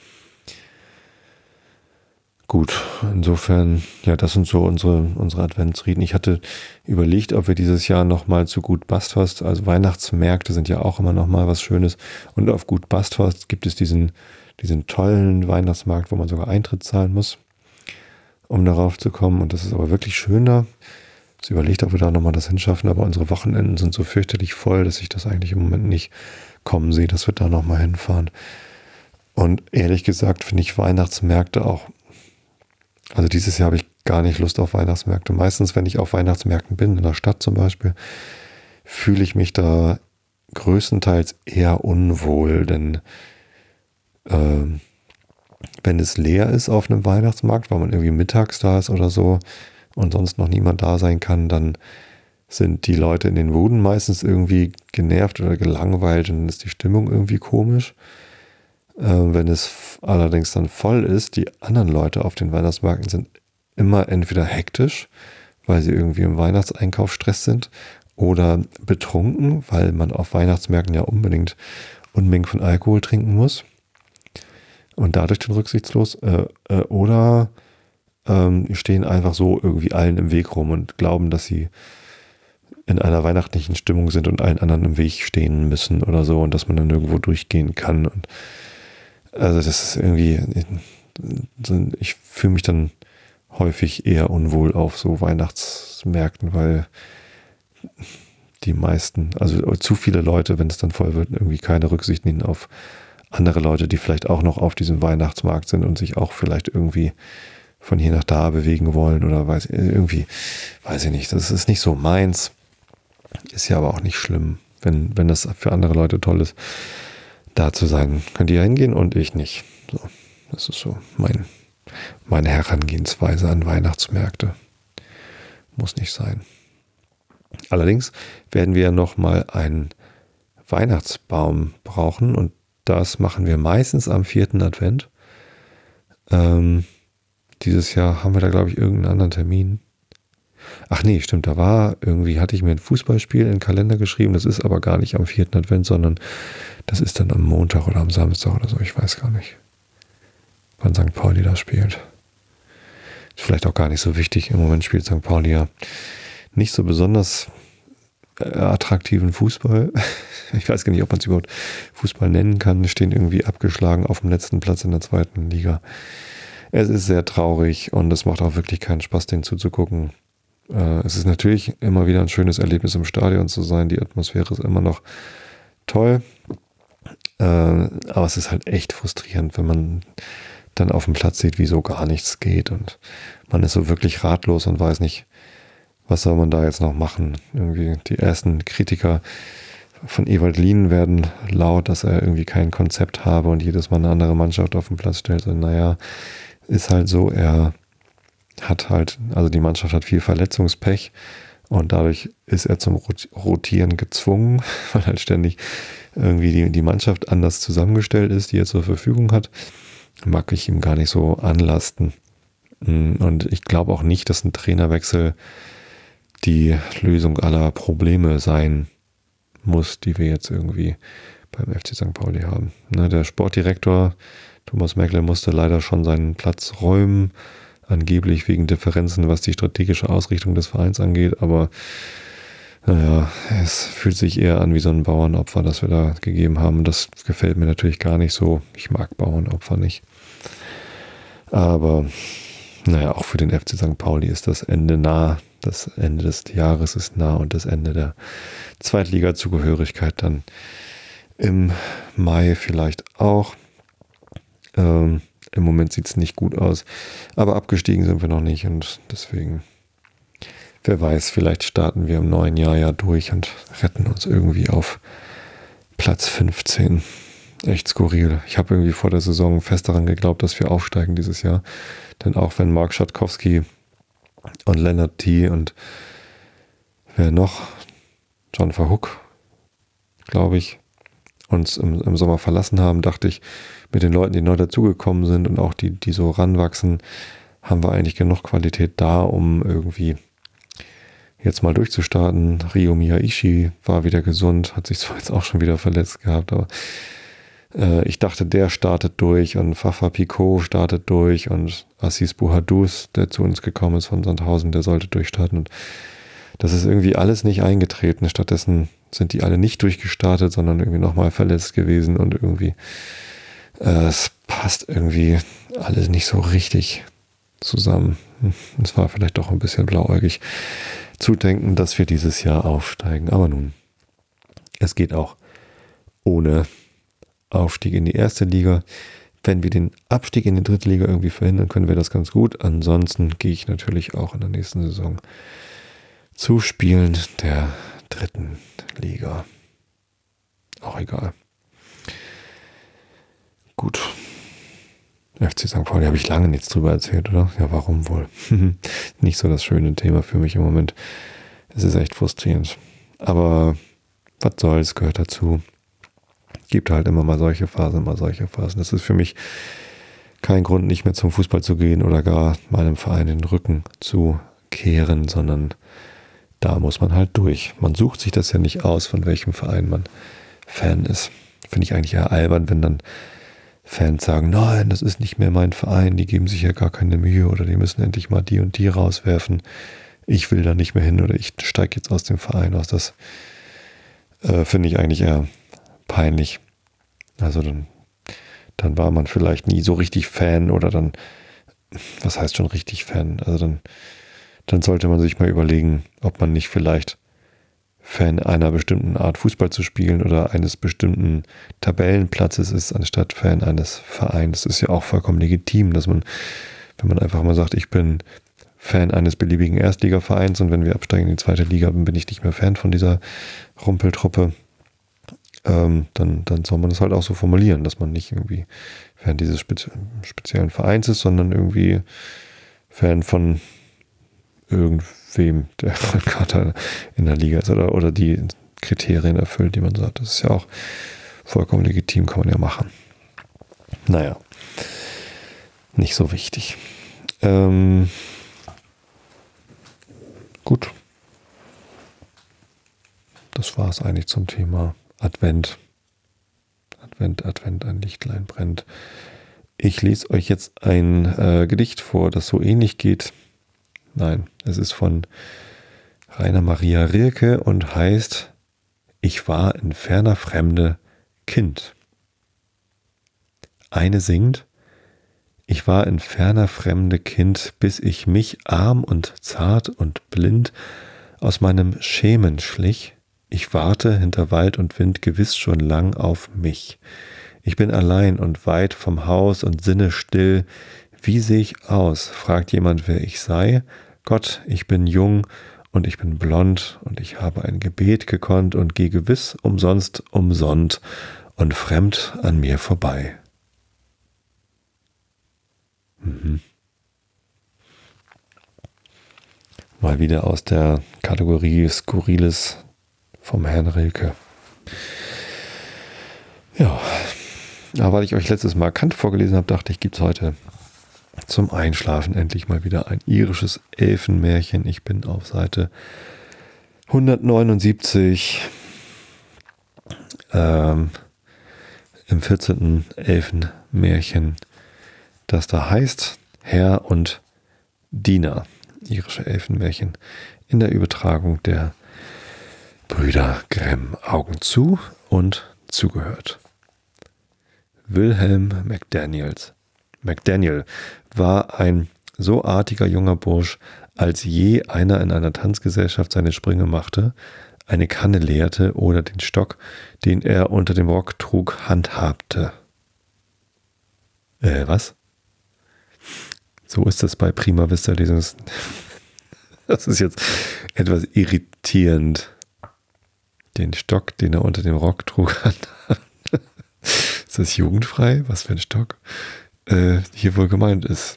[SPEAKER 1] Gut, insofern, ja, das sind so unsere, unsere Adventsriten. Ich hatte überlegt, ob wir dieses Jahr nochmal zu Gut Bastwurst, also Weihnachtsmärkte sind ja auch immer nochmal was Schönes. Und auf Gut Bastwurst gibt es diesen, diesen tollen Weihnachtsmarkt, wo man sogar Eintritt zahlen muss, um darauf zu kommen. Und das ist aber wirklich schön da. Ich habe überlegt, ob wir da nochmal das hinschaffen, aber unsere Wochenenden sind so fürchterlich voll, dass ich das eigentlich im Moment nicht kommen sehe, dass wir da nochmal hinfahren. Und ehrlich gesagt finde ich Weihnachtsmärkte auch, also dieses Jahr habe ich gar nicht Lust auf Weihnachtsmärkte. Meistens, wenn ich auf Weihnachtsmärkten bin, in der Stadt zum Beispiel, fühle ich mich da größtenteils eher unwohl, denn äh, wenn es leer ist auf einem Weihnachtsmarkt, weil man irgendwie mittags da ist oder so, und sonst noch niemand da sein kann, dann sind die Leute in den Buden meistens irgendwie genervt oder gelangweilt und dann ist die Stimmung irgendwie komisch. Äh, wenn es allerdings dann voll ist, die anderen Leute auf den Weihnachtsmärkten sind immer entweder hektisch, weil sie irgendwie im Weihnachtseinkauf Stress sind, oder betrunken, weil man auf Weihnachtsmärkten ja unbedingt Unmengen von Alkohol trinken muss und dadurch dann rücksichtslos, äh, äh, oder ähm, stehen einfach so irgendwie allen im Weg rum und glauben, dass sie in einer weihnachtlichen Stimmung sind und allen anderen im Weg stehen müssen oder so und dass man dann irgendwo durchgehen kann. Und Also das ist irgendwie, ich fühle mich dann häufig eher unwohl auf so Weihnachtsmärkten, weil die meisten, also zu viele Leute, wenn es dann voll wird, irgendwie keine Rücksicht nehmen auf andere Leute, die vielleicht auch noch auf diesem Weihnachtsmarkt sind und sich auch vielleicht irgendwie von hier nach da bewegen wollen oder weiß irgendwie, weiß ich nicht, das ist nicht so meins. Ist ja aber auch nicht schlimm, wenn, wenn das für andere Leute toll ist, da zu sein. Könnt ihr hingehen und ich nicht. So, das ist so mein, meine Herangehensweise an Weihnachtsmärkte. Muss nicht sein. Allerdings werden wir noch mal einen Weihnachtsbaum brauchen und das machen wir meistens am vierten Advent. Ähm, dieses Jahr haben wir da, glaube ich, irgendeinen anderen Termin. Ach nee, stimmt, da war irgendwie, hatte ich mir ein Fußballspiel in den Kalender geschrieben, das ist aber gar nicht am vierten Advent, sondern das ist dann am Montag oder am Samstag oder so, ich weiß gar nicht, wann Sankt Pauli da spielt. Ist vielleicht auch gar nicht so wichtig, im Moment spielt Sankt Pauli ja nicht so besonders äh, attraktiven Fußball. Ich weiß gar nicht, ob man es überhaupt Fußball nennen kann, stehen irgendwie abgeschlagen auf dem letzten Platz in der zweiten Liga. Es ist sehr traurig und es macht auch wirklich keinen Spaß, denen zuzugucken. Es ist natürlich immer wieder ein schönes Erlebnis, im Stadion zu sein. Die Atmosphäre ist immer noch toll. Aber es ist halt echt frustrierend, wenn man dann auf dem Platz sieht, wie so gar nichts geht. Und man ist so wirklich ratlos und weiß nicht, was soll man da jetzt noch machen. Irgendwie die ersten Kritiker von Ewald Lien werden laut, dass er irgendwie kein Konzept habe und jedes Mal eine andere Mannschaft auf den Platz stellt. Und naja, ist halt so, er hat halt, also die Mannschaft hat viel Verletzungspech und dadurch ist er zum Rotieren gezwungen, weil halt ständig irgendwie die, die Mannschaft anders zusammengestellt ist, die er zur Verfügung hat. Mag ich ihm gar nicht so anlasten. Und ich glaube auch nicht, dass ein Trainerwechsel die Lösung aller Probleme sein muss, die wir jetzt irgendwie beim F C Sankt Pauli haben. Ne, der Sportdirektor Thomas Merkle musste leider schon seinen Platz räumen, angeblich wegen Differenzen, was die strategische Ausrichtung des Vereins angeht, aber naja, es fühlt sich eher an wie so ein Bauernopfer, das wir da gegeben haben. Das gefällt mir natürlich gar nicht so. Ich mag Bauernopfer nicht. Aber naja, auch für den F C Sankt Pauli ist das Ende nah. Das Ende des Jahres ist nah und das Ende der Zweitliga-Zugehörigkeit dann im Mai vielleicht auch. Ähm, Im Moment sieht es nicht gut aus, aber abgestiegen sind wir noch nicht und deswegen, wer weiß, vielleicht starten wir im neuen Jahr ja durch und retten uns irgendwie auf Platz fünfzehn. Echt skurril. Ich habe irgendwie vor der Saison fest daran geglaubt, dass wir aufsteigen dieses Jahr, denn auch wenn Mark Schatkowski und Lennart T. und wer noch, John Verhoek, glaube ich, uns im, im Sommer verlassen haben, dachte ich, mit den Leuten, die neu dazugekommen sind und auch die, die so ranwachsen, haben wir eigentlich genug Qualität da, um irgendwie jetzt mal durchzustarten. Ryo Miyaishi war wieder gesund, hat sich zwar jetzt auch schon wieder verletzt gehabt, aber äh, ich dachte, der startet durch und Fafa Picot startet durch und Assis Bouhadouz, der zu uns gekommen ist von Sandhausen, der sollte durchstarten und das ist irgendwie alles nicht eingetreten. Stattdessen sind die alle nicht durchgestartet, sondern irgendwie nochmal verletzt gewesen und irgendwie äh, es passt irgendwie alles nicht so richtig zusammen. Es war vielleicht doch ein bisschen blauäugig zu denken, dass wir dieses Jahr aufsteigen. Aber nun, es geht auch ohne Aufstieg in die erste Liga. Wenn wir den Abstieg in die dritte Liga irgendwie verhindern, können wir das ganz gut. Ansonsten gehe ich natürlich auch in der nächsten Saison zu Spielen der dritten Liga. Auch egal. Gut. F C Sankt Pauli habe ich lange nichts drüber erzählt, oder? Ja, warum wohl? Nicht so das schöne Thema für mich im Moment. Es ist echt frustrierend. Aber was soll's, gehört dazu. Gibt halt immer mal solche Phasen, immer solche Phasen. Das ist für mich kein Grund, nicht mehr zum Fußball zu gehen oder gar meinem Verein den Rücken zu kehren, sondern da muss man halt durch. Man sucht sich das ja nicht aus, von welchem Verein man Fan ist. Finde ich eigentlich eher albern, wenn dann Fans sagen, nein, das ist nicht mehr mein Verein, die geben sich ja gar keine Mühe oder die müssen endlich mal die und die rauswerfen. Ich will da nicht mehr hin oder ich steige jetzt aus dem Verein aus. Das äh, finde ich eigentlich eher peinlich. Also dann dann war man vielleicht nie so richtig Fan oder dann, was heißt schon richtig Fan? Also dann, dann sollte man sich mal überlegen, ob man nicht vielleicht Fan einer bestimmten Art Fußball zu spielen oder eines bestimmten Tabellenplatzes ist, anstatt Fan eines Vereins. Das ist ja auch vollkommen legitim, dass man, wenn man einfach mal sagt, ich bin Fan eines beliebigen Erstligavereins und wenn wir absteigen in die zweite Liga, bin ich nicht mehr Fan von dieser Rumpeltruppe, ähm, dann, dann soll man das halt auch so formulieren, dass man nicht irgendwie Fan dieses spezi- speziellen Vereins ist, sondern irgendwie Fan von irgendwem, der gerade in der Liga ist oder, oder die Kriterien erfüllt, die man sagt. Das ist ja auch vollkommen legitim, kann man ja machen. Naja, nicht so wichtig. Ähm, gut. Das war es eigentlich zum Thema Advent. Advent, Advent, ein Lichtlein brennt. Ich lese euch jetzt ein äh, Gedicht vor, das so ähnlich geht. Nein, es ist von Rainer Maria Rilke und heißt Ich war in ferner Fremde Kind. Eine singt: Ich war in ferner Fremde Kind, bis ich mich arm und zart und blind aus meinem Schemen schlich. Ich warte hinter Wald und Wind gewiss schon lang auf mich. Ich bin allein und weit vom Haus und sinne still. Wie sehe ich aus? Fragt jemand, wer ich sei. Gott, ich bin jung und ich bin blond und ich habe ein Gebet gekonnt und gehe gewiss umsonst umsonnt und fremd an mir vorbei. Mhm. Mal wieder aus der Kategorie Skurriles vom Herrn Rilke. Ja, aber weil ich euch letztes Mal Kant vorgelesen habe, dachte ich, gibt es heute zum Einschlafen endlich mal wieder ein irisches Elfenmärchen. Ich bin auf Seite hundertneunundsiebzig ähm, im vierzehnten Elfenmärchen, das da heißt Herr und Diener. Irische Elfenmärchen in der Übertragung der Brüder Grimm. Augen zu und zugehört. Wilhelm McDaniels. McDaniel war ein so artiger junger Bursch, als je einer in einer Tanzgesellschaft seine Sprünge machte, eine Kanne leerte oder den Stock, den er unter dem Rock trug, handhabte. Äh, was? So ist das bei Prima Vista Lesung. Das ist jetzt etwas irritierend. Den Stock, den er unter dem Rock trug, handhabte. Ist das jugendfrei? Was für ein Stock äh, hier wohl gemeint ist.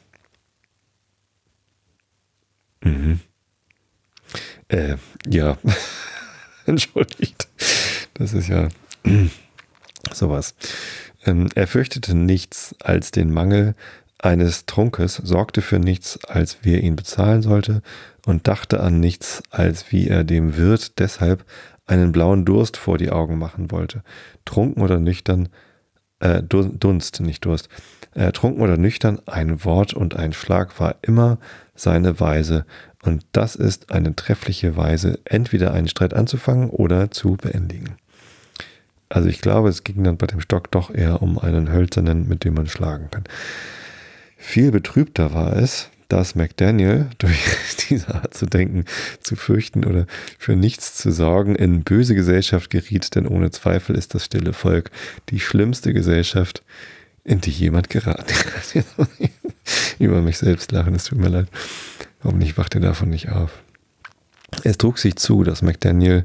[SPEAKER 1] Mhm. Äh, ja. Entschuldigt. Das ist ja sowas. Ähm, er fürchtete nichts als den Mangel eines Trunkes, sorgte für nichts, als wer ihn bezahlen sollte, und dachte an nichts, als wie er dem Wirt deshalb einen blauen Durst vor die Augen machen wollte. Trunken oder nüchtern, äh, Dunst, nicht Durst, äh, trunken oder nüchtern, ein Wort und ein Schlag war immer seine Weise, und das ist eine treffliche Weise, entweder einen Streit anzufangen oder zu beendigen. Also ich glaube, es ging dann bei dem Stock doch eher um einen hölzernen, mit dem man schlagen kann. Viel betrübter war es, dass McDaniel durch diese Art zu denken, zu fürchten oder für nichts zu sorgen, in böse Gesellschaft geriet, denn ohne Zweifel ist das stille Volk die schlimmste Gesellschaft, in die jemand geraten ist. Über mich selbst lachen, es tut mir leid. Hoffentlich wacht er davon nicht auf. Es trug sich zu, dass McDaniel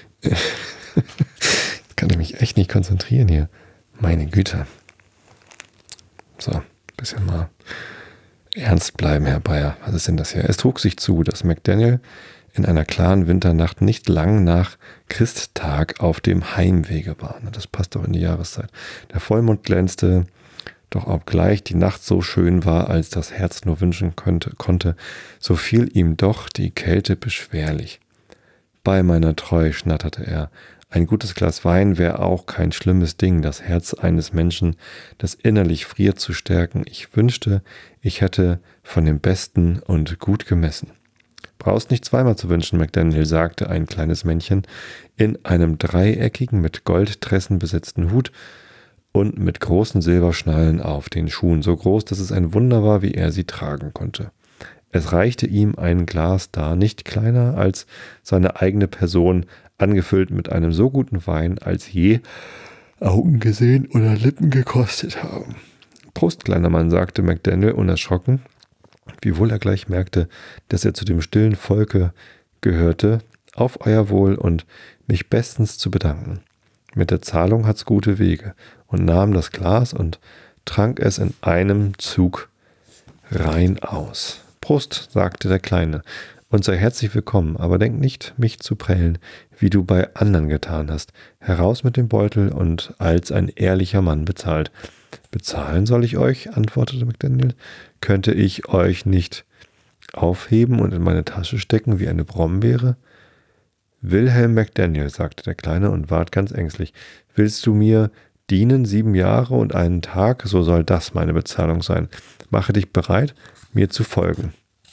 [SPEAKER 1] kann ich mich echt nicht konzentrieren hier. Meine Güte. So, ein bisschen mal ernst bleiben, Herr Bayer. Was ist denn das hier? Es trug sich zu, dass McDaniel in einer klaren Winternacht nicht lang nach Christtag auf dem Heimwege war. Das passt doch in die Jahreszeit. Der Vollmond glänzte, doch obgleich die Nacht so schön war, als das Herz nur wünschen könnte, konnte, so fiel ihm doch die Kälte beschwerlich. Bei meiner Treu, schnatterte er, ein gutes Glas Wein wäre auch kein schlimmes Ding, das Herz eines Menschen, das innerlich friert, zu stärken. Ich wünschte, ich hätte von dem Besten und gut gemessen. Brauchst nicht zweimal zu wünschen, McDaniel, sagte ein kleines Männchen in einem dreieckigen, mit Goldtressen besetzten Hut und mit großen Silberschnallen auf den Schuhen, so groß, dass es ein Wunder war, wie er sie tragen konnte. Es reichte ihm ein Glas dar, nicht kleiner als seine eigene Person, angefüllt mit einem so guten Wein, als je Augen gesehen oder Lippen gekostet haben. Prost, kleiner Mann, sagte McDaniel unerschrocken, wiewohl er gleich merkte, dass er zu dem stillen Volke gehörte, auf euer Wohl und mich bestens zu bedanken. Mit der Zahlung hat's gute Wege, und nahm das Glas und trank es in einem Zug rein aus. Prost, sagte der Kleine, und sei herzlich willkommen, aber denk nicht, mich zu prellen, wie du bei anderen getan hast. Heraus mit dem Beutel und als ein ehrlicher Mann bezahlt. Bezahlen soll ich euch, antwortete McDaniel, könnte ich euch nicht aufheben und in meine Tasche stecken wie eine Brombeere? Wilhelm McDaniel, sagte der Kleine und ward ganz ängstlich, willst du mir dienen sieben Jahre und einen Tag, so soll das meine Bezahlung sein. Mache dich bereit, mir zu folgen.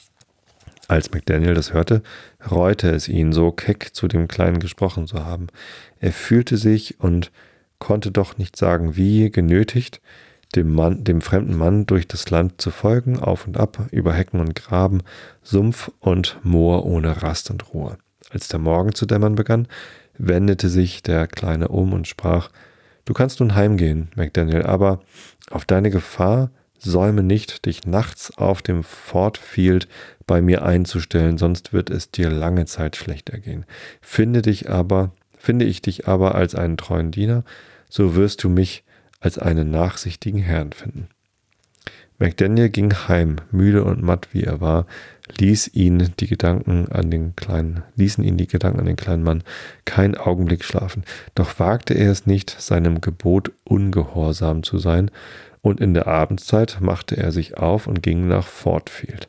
[SPEAKER 1] Als McDaniel das hörte, reute es ihn, so keck zu dem Kleinen gesprochen zu haben. Er fühlte sich und konnte doch nicht sagen wie, genötigt, dem Mann, dem fremden Mann durch das Land zu folgen, auf und ab, über Hecken und Graben, Sumpf und Moor ohne Rast und Ruhe. Als der Morgen zu dämmern begann, wendete sich der Kleine um und sprach, du kannst nun heimgehen, McDaniel, aber auf deine Gefahr säume nicht, dich nachts auf dem Fort Field bei mir einzustellen, sonst wird es dir lange Zeit schlecht ergehen. Finde dich aber, finde ich dich aber als einen treuen Diener, so wirst du mich als einen nachsichtigen Herrn finden. McDaniel ging heim, müde und matt wie er war, ließ ihn die Gedanken an den kleinen, ließen ihn die Gedanken an den kleinen Mann keinen Augenblick schlafen. Doch wagte er es nicht, seinem Gebot ungehorsam zu sein, und in der Abendszeit machte er sich auf und ging nach Fort Field.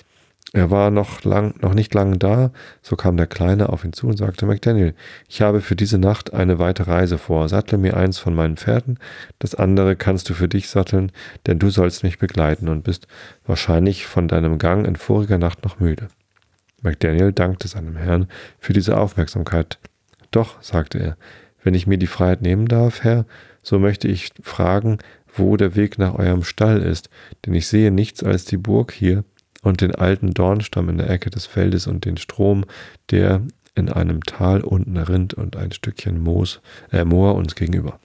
[SPEAKER 1] Er war noch, lang, noch nicht lange da, so kam der Kleine auf ihn zu und sagte, McDaniel, ich habe für diese Nacht eine weite Reise vor. Sattle mir eins von meinen Pferden, das andere kannst du für dich satteln, denn du sollst mich begleiten und bist wahrscheinlich von deinem Gang in voriger Nacht noch müde. McDaniel dankte seinem Herrn für diese Aufmerksamkeit. Doch, sagte er, wenn ich mir die Freiheit nehmen darf, Herr, so möchte ich fragen, wo der Weg nach eurem Stall ist, denn ich sehe nichts als die Burg hier und den alten Dornstamm in der Ecke des Feldes und den Strom, der in einem Tal unten rinnt und ein Stückchen Moos, äh, Moor uns gegenüber.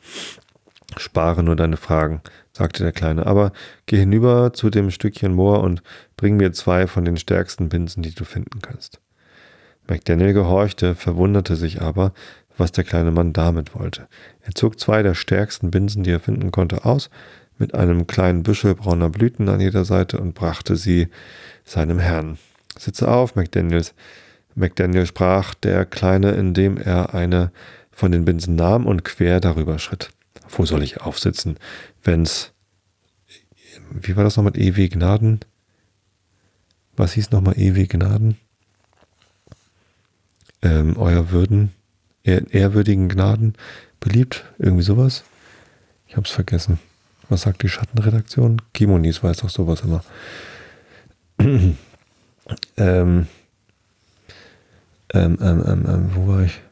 [SPEAKER 1] Spare nur deine Fragen, sagte der Kleine, aber geh hinüber zu dem Stückchen Moor und bring mir zwei von den stärksten Binsen, die du finden kannst. McDaniel gehorchte, verwunderte sich aber, was der kleine Mann damit wollte. Er zog zwei der stärksten Binsen, die er finden konnte, aus, mit einem kleinen Büschel brauner Blüten an jeder Seite und brachte sie seinem Herrn. »Sitze auf, McDaniels.« McDaniel sprach der Kleine, indem er eine von den Binsen nahm und quer darüber schritt. »Wo soll ich aufsitzen, wenn's…« Wie war das noch mit ewig Gnaden? Was hieß nochmal ewig Gnaden? Ähm, euer Würden, ehr, ehrwürdigen Gnaden, beliebt, irgendwie sowas. Ich hab's vergessen. Was sagt die Schattenredaktion? Kimonis weiß doch sowas immer. ähm, ähm, ähm, ähm, ähm, wo war ich?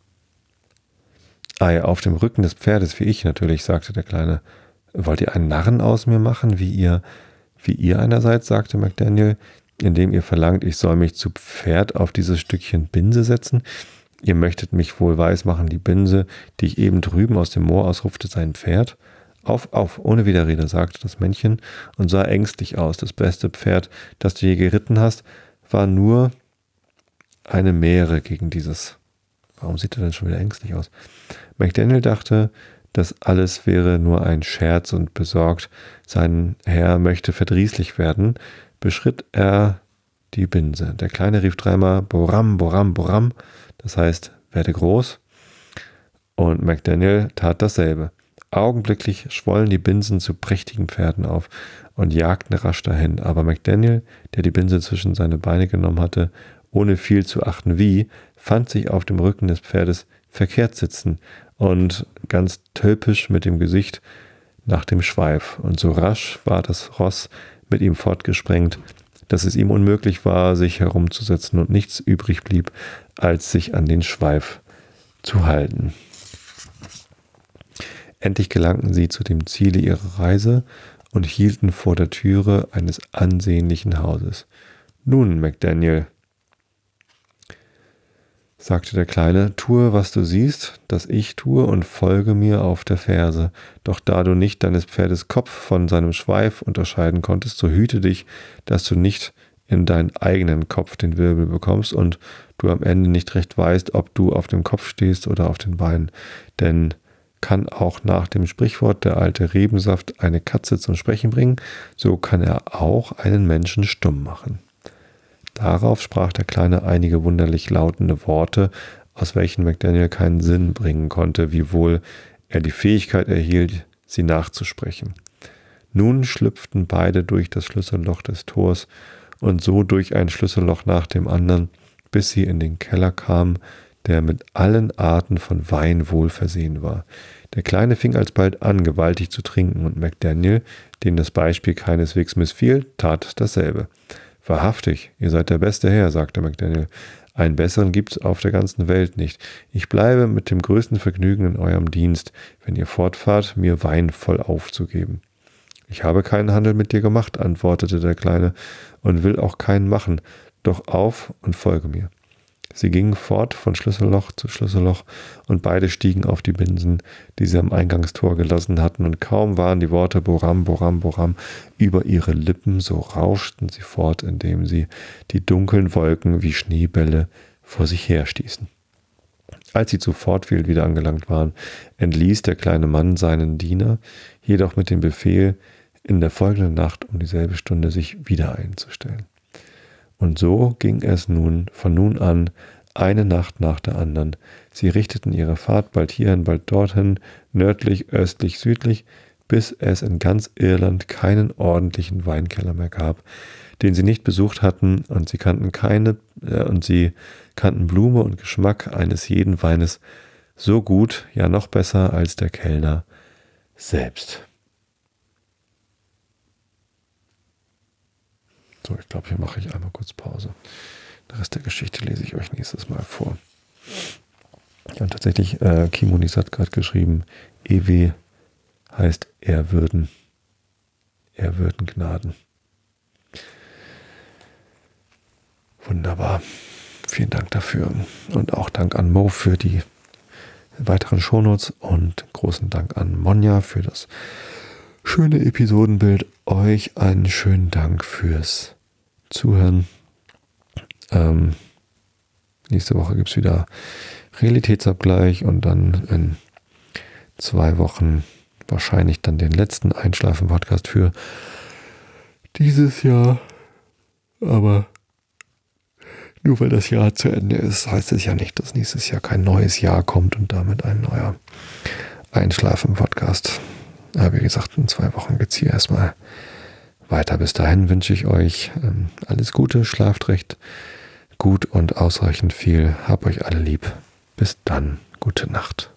[SPEAKER 1] Ah ja, auf dem Rücken des Pferdes, wie ich natürlich, sagte der Kleine. Wollt ihr einen Narren aus mir machen, wie ihr, wie ihr einerseits, sagte McDaniel, indem ihr verlangt, ich soll mich zu Pferd auf dieses Stückchen Binse setzen. Ihr möchtet mich wohl weismachen, die Binse, die ich eben drüben aus dem Moor ausrufte, sei ein Pferd. Auf, auf, ohne Widerrede, sagte das Männchen und sah ängstlich aus. Das beste Pferd, das du je geritten hast, war nur eine Mähre gegen dieses. Warum sieht er denn schon wieder ängstlich aus? McDaniel dachte, das alles wäre nur ein Scherz und besorgt, sein Herr möchte verdrießlich werden, beschritt er die Binse. Der Kleine rief dreimal Boram, Boram, Boram, das heißt, werde groß. Und McDaniel tat dasselbe. Augenblicklich schwollen die Binsen zu prächtigen Pferden auf und jagten rasch dahin. Aber McDaniel, der die Binse zwischen seine Beine genommen hatte, ohne viel zu achten wie, fand sich auf dem Rücken des Pferdes verkehrt sitzen und ganz tölpisch mit dem Gesicht nach dem Schweif. Und so rasch war das Ross mit ihm fortgesprengt, dass es ihm unmöglich war, sich herumzusetzen und nichts übrig blieb, als sich an den Schweif zu halten. Endlich gelangten sie zu dem Ziele ihrer Reise und hielten vor der Türe eines ansehnlichen Hauses. »Nun, McDaniel«, sagte der Kleine, »tue, was du siehst, dass ich tue, und folge mir auf der Ferse. Doch da du nicht deines Pferdes Kopf von seinem Schweif unterscheiden konntest, so hüte dich, dass du nicht in deinen eigenen Kopf den Wirbel bekommst und du am Ende nicht recht weißt, ob du auf dem Kopf stehst oder auf den Beinen. Denn kann auch nach dem Sprichwort der alte Rebensaft eine Katze zum Sprechen bringen, so kann er auch einen Menschen stumm machen.« Darauf sprach der Kleine einige wunderlich lautende Worte, aus welchen McDaniel keinen Sinn bringen konnte, wiewohl er die Fähigkeit erhielt, sie nachzusprechen. Nun schlüpften beide durch das Schlüsselloch des Tors und so durch ein Schlüsselloch nach dem anderen, bis sie in den Keller kamen, der mit allen Arten von Wein wohl versehen war. Der Kleine fing alsbald an, gewaltig zu trinken, und McDaniel, dem das Beispiel keineswegs missfiel, tat dasselbe. »Wahrhaftig, ihr seid der beste Herr«, sagte McDaniel. »Einen besseren gibt's auf der ganzen Welt nicht. Ich bleibe mit dem größten Vergnügen in eurem Dienst, wenn ihr fortfahrt, mir Wein voll aufzugeben.« »Ich habe keinen Handel mit dir gemacht«, antwortete der Kleine, »und will auch keinen machen. Doch auf und folge mir.« Sie gingen fort von Schlüsselloch zu Schlüsselloch, und beide stiegen auf die Binsen, die sie am Eingangstor gelassen hatten, und kaum waren die Worte Boram, Boram, Boram über ihre Lippen, so rauschten sie fort, indem sie die dunklen Wolken wie Schneebälle vor sich herstießen. Als sie zu Fortfield wieder angelangt waren, entließ der kleine Mann seinen Diener, jedoch mit dem Befehl, in der folgenden Nacht um dieselbe Stunde sich wieder einzustellen. Und so ging es nun von nun an, eine Nacht nach der anderen. Sie richteten ihre Fahrt bald hierhin, bald dorthin, nördlich, östlich, südlich, bis es in ganz Irland keinen ordentlichen Weinkeller mehr gab, den sie nicht besucht hatten, und sie kannten keine äh, und sie kannten Blume und Geschmack eines jeden Weines so gut, ja noch besser als der Kellner selbst. So, ich glaube, hier mache ich einmal kurz Pause. Den Rest der Geschichte lese ich euch nächstes Mal vor. Ja, und tatsächlich, äh, Kimonis hat gerade geschrieben, E W heißt Ehrwürden. Ehrwürden Gnaden. Wunderbar. Vielen Dank dafür. Und auch Dank an Mo für die weiteren Shownotes und großen Dank an Monja für das schöne Episodenbild. Euch einen schönen Dank fürs Zuhören. Ähm, nächste Woche gibt es wieder Realitätsabgleich und dann in zwei Wochen wahrscheinlich dann den letzten Einschlafen-Podcast für dieses Jahr. Aber nur weil das Jahr zu Ende ist, heißt es ja nicht, dass nächstes Jahr kein neues Jahr kommt und damit ein neuer Einschlafen-Podcast. Aber wie gesagt, in zwei Wochen geht es hier erstmal weiter. Bis dahin wünsche ich euch ähm, alles Gute, schlaft recht gut und ausreichend viel. Habt euch alle lieb. Bis dann, gute Nacht.